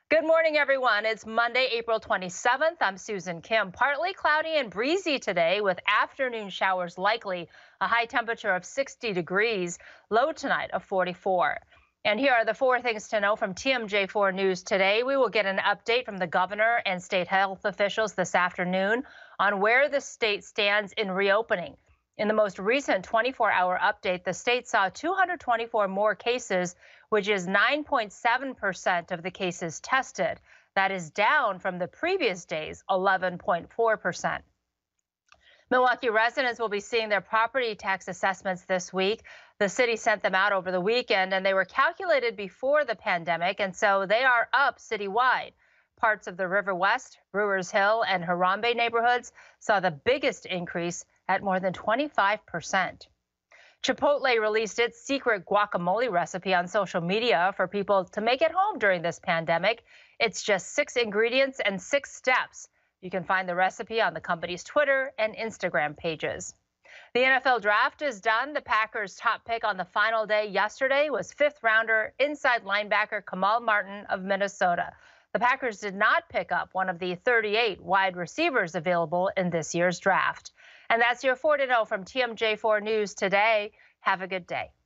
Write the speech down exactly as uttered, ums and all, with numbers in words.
Good morning, everyone. It's Monday, April twenty-seventh. I'm Susan Kim. Partly cloudy and breezy today with afternoon showers likely. A high temperature of sixty degrees, low tonight of forty-four. And here are the four things to know from T M J four News today. We will get an update from the governor and state health officials this afternoon on where the state stands in reopening. In the most recent twenty-four hour update, the state saw two hundred twenty-four more cases, which is nine point seven percent of the cases tested. That is down from the previous day's eleven point four percent. Milwaukee residents will be seeing their property tax assessments this week. The city sent them out over the weekend, and they were calculated before the pandemic, and so they are up citywide. Parts of the River West, Brewers Hill, and Harambe neighborhoods saw the biggest increase at more than twenty-five percent. Chipotle released its secret guacamole recipe on social media for people to make at home during this pandemic. It's just six ingredients and six steps. You can find the recipe on the company's Twitter and Instagram pages. The N F L draft is done. The Packers' top pick on the final day yesterday was fifth rounder inside linebacker Kamal Martin of Minnesota. The Packers did not pick up one of the thirty-eight wide receivers available in this year's draft. And that's your four to know from T M J four News today. Have a good day.